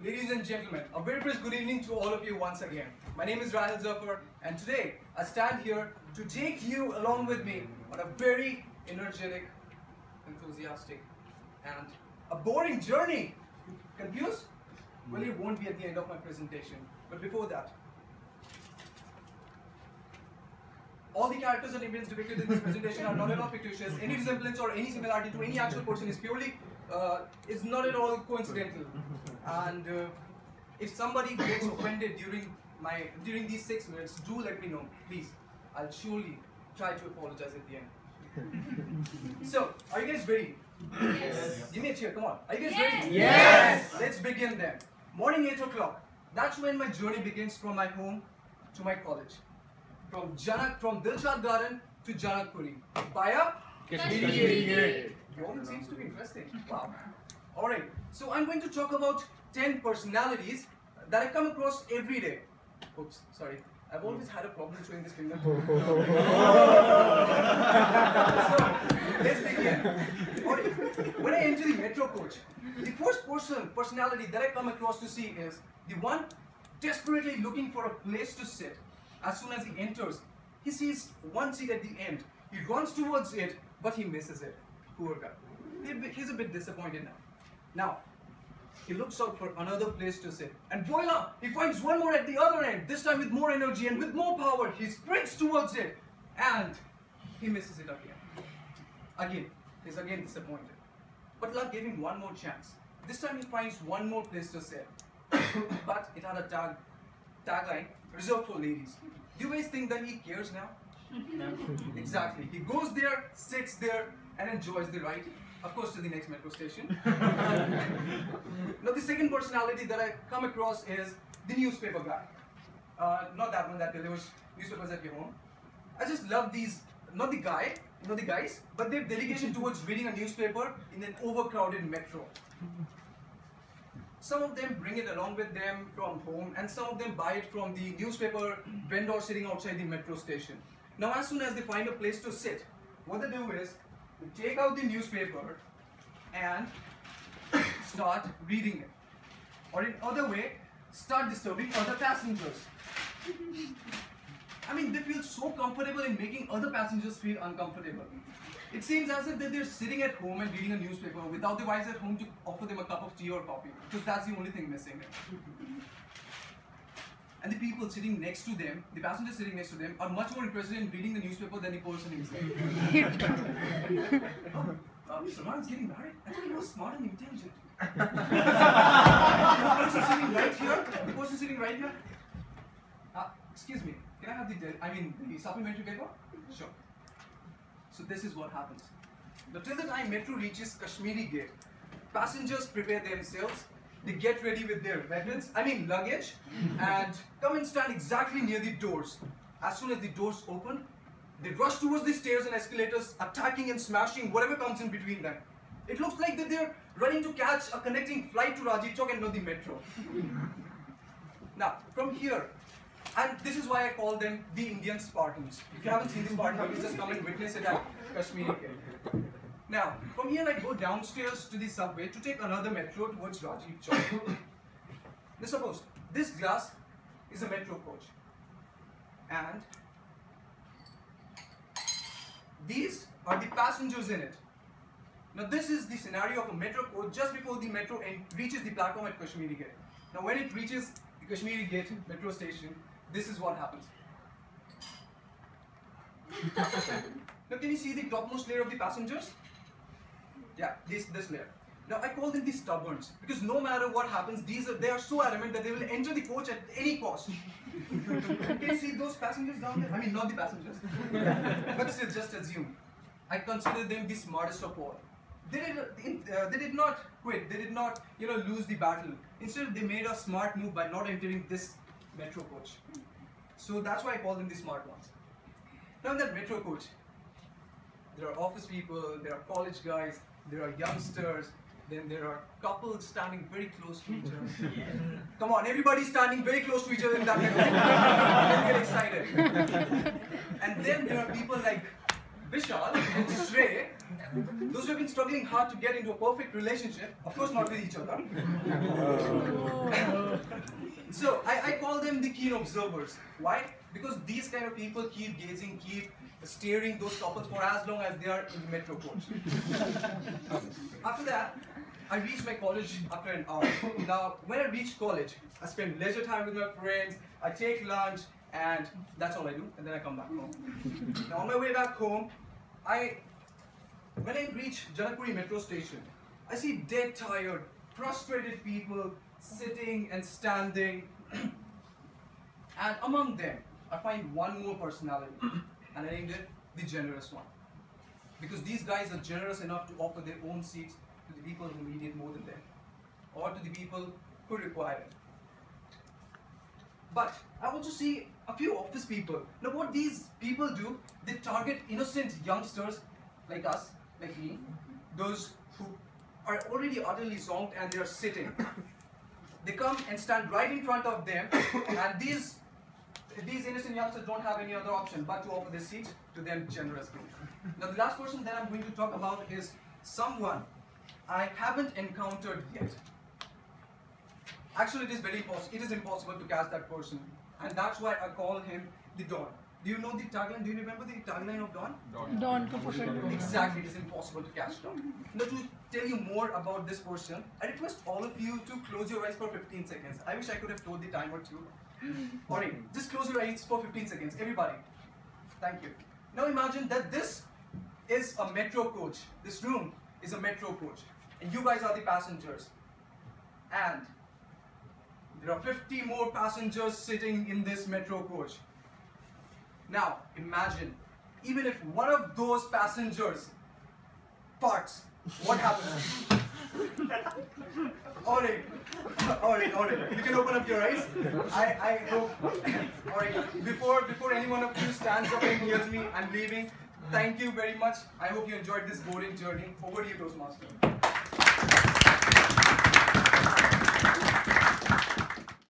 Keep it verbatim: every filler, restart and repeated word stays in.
Ladies and gentlemen, a very fresh good evening to all of you once again. My name is Rahil Zafar, and today I stand here to take you along with me on a very energetic, enthusiastic, and a boring journey. Confused? Well, it won't be at the end of my presentation. But before that, all the characters and events depicted in this presentation are not at all fictitious. Any resemblance or any similarity to any actual person is purely, uh, is not at all coincidental. And uh, if somebody gets offended during my during these six minutes, do let me know, please. I'll surely try to apologize at the end. So, are you guys ready? Yes. Give me a cheer, come on. Are you guys Yes. ready? Yes. Let's begin then. Morning eight o'clock. That's when my journey begins from my home to my college. From Janak, from Dilshad Garden to Janakpuri. Via Kashmiri Gate. You all seems to be interesting. Wow. Alright, so I'm going to talk about ten personalities that I come across every day. Oops, sorry. I've always had a problem showing this finger. So, let's begin. Alright, when I enter the metro coach, the first person, personality that I come across to see is the one desperately looking for a place to sit. As soon as he enters, he sees one seat at the end. He runs towards it, but he misses it. Poor guy. He's a bit disappointed now. Now, he looks out for another place to sit. And voila! He finds one more at the other end. This time with more energy and with more power. He sprints towards it. And he misses it again. Again. He's again disappointed. But luck gave him one more chance. This time he finds one more place to sit. But it had a tag, tagline, reserved for ladies. Do you guys think that he cares now? No. Exactly. He goes there, sits there, and enjoys the ride. Of course, to the next metro station. Now, the second personality that I come across is the newspaper guy. Uh, not that one that delivers newspapers at your home. I just love these, not the guy, not the guys, but their dedication towards reading a newspaper in an overcrowded metro. Some of them bring it along with them from home, and some of them buy it from the newspaper vendor sitting outside the metro station. Now, as soon as they find a place to sit, what they do is, they take out the newspaper and start reading it. Or in other way, start disturbing other passengers. I mean, they feel so comfortable in making other passengers feel uncomfortable. It seems as if they're sitting at home and reading a newspaper without the wives at home to offer them a cup of tea or coffee, because that's the only thing missing. And the people sitting next to them, the passengers sitting next to them, are much more interested in reading the newspaper than the person himself. Oh, uh, Salman's getting married? I thought he was smart and intelligent. The person sitting right here, the person sitting right here. Uh, excuse me, can I have the, I mean, the supplementary paper? Sure. So this is what happens. Now, till the time metro reaches Kashmiri Gate, passengers prepare themselves. They get ready with their weapons, I mean luggage, and come and stand exactly near the doors. As soon as the doors open, they rush towards the stairs and escalators, attacking and smashing whatever comes in between them. It looks like that they're running to catch a connecting flight to Rajiv Chowk and not the metro. Now, from here, and this is why I call them the Indian Spartans. If you haven't seen the Spartans, just come and witness it at Kashmiri Gate. Now, from here I go downstairs to the subway to take another metro towards Rajiv Chowk. Now suppose, this glass is a metro coach. And these are the passengers in it. Now this is the scenario of a metro coach just before the metro reaches the platform at Kashmiri Gate. Now when it reaches the Kashmiri Gate metro station, this is what happens. Now can you see the topmost layer of the passengers? Yeah, this this layer. Now I call them the stubborns because no matter what happens, these are they are so adamant that they will enter the coach at any cost. Can you see those passengers down there? I mean, not the passengers, but still, just assume. I consider them the smartest of all. They did uh, they did not quit. They did not you know lose the battle. Instead, they made a smart move by not entering this metro coach. So that's why I call them the smart ones. Now in that metro coach, there are office people, there are college guys, there are youngsters, then there are couples standing very close to each other. Yeah. Come on, everybody's standing very close to each other in that metro. Don't get excited. And then there are people like Vishal and Shrey Those who have been struggling hard to get into a perfect relationship, of course not with each other. So I, I call them the keen observers. Why? Because these kind of people keep gazing, keep staring those couples for as long as they are in the metro coach. After that, I reached my college after an hour. Now, when I reach college, I spend leisure time with my friends, I take lunch, and that's all I do, and then I come back home. Now, on my way back home, I, when I reach Janakpuri metro station, I see dead tired, frustrated people sitting and standing. And among them, I find one more personality, and I named it the generous one. Because these guys are generous enough to offer their own seats to the people who need it more than them, or to the people who require it. But I also see a few office people. Now what these people do, they target innocent youngsters like us, like me, those who are already utterly zonked and they are sitting. They come and stand right in front of them, and these these innocent youngsters don't have any other option but to offer their seats to them generously. Now the last person that I'm going to talk about is someone I haven't encountered yet. Actually, it is very impossible. It is impossible to catch that person, and that's why I call him the Don. Do you know the tagline? Do you remember the tagline of Don? Don ko pakad. Exactly, it is impossible to catch Don. Now, to tell you more about this person, I request all of you to close your eyes for fifteen seconds. I wish I could have told the timer too. Alright, just close your eyes for fifteen seconds, everybody. Thank you. Now imagine that this is a metro coach. This room is a metro coach, and you guys are the passengers. And there are fifty more passengers sitting in this metro coach. Now, imagine, even if one of those passengers farts, what happens? Alright, alright, alright. You can open up your eyes. I, I hope. Alright, before, before any one of you stands up and hears me, I'm leaving. Thank you very much. I hope you enjoyed this boring journey. Over to you, Toastmaster.